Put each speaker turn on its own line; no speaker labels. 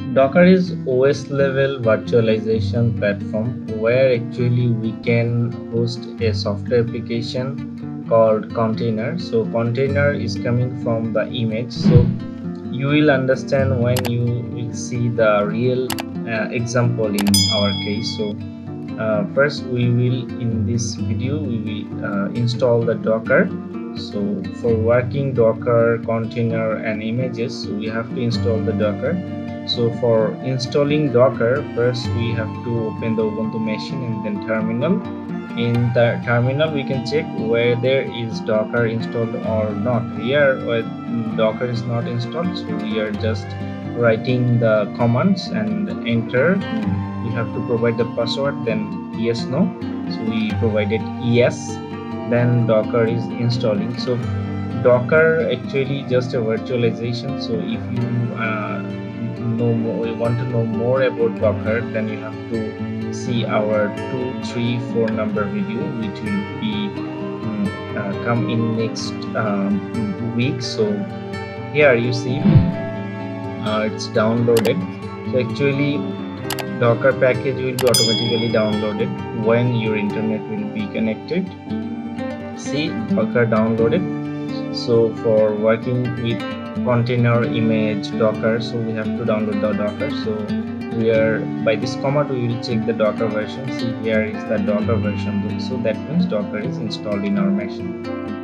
Docker is OS level virtualization platform where actually we can host a software application called container. So container is coming from the image. So you will understand when you will see the real example in our case. So first we will, in this video we will install the Docker. So for working Docker container and images, we have to install the Docker. So for installing Docker, first we have to open the Ubuntu machine and then terminal. In the terminal we can check whether is Docker installed or not. Here Docker is not installed, so we are just writing the commands and enter. We have to provide the password, then yes no, so we provided yes, then Docker is installing. So Docker actually just a virtualization. So if you want to know more about Docker, then you have to see our 2, 3, 4 number video, which will be come in next week. So here you see it's downloaded. So actually Docker package will be automatically downloaded when your internet will be connected. See, Docker downloaded. So for working with container image Docker, so we have to download the Docker. So we are, by this command we will check the Docker version. See, here is the Docker version. So that means Docker is installed in our machine.